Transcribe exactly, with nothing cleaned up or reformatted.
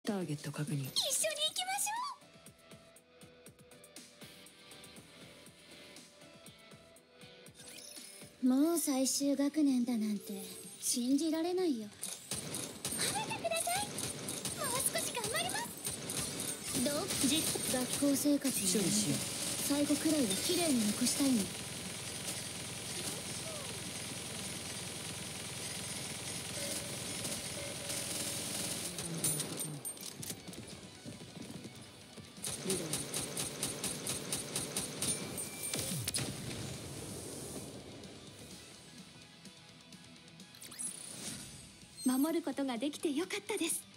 ターゲット確認。 一緒に行きましょう。もう最終学年だなんて信じられないよ。晴れてください。もう少し頑張ります。どうじ学校生活に処理しよう。 最後くらいは綺麗に残したいの。守ることができてよかったです。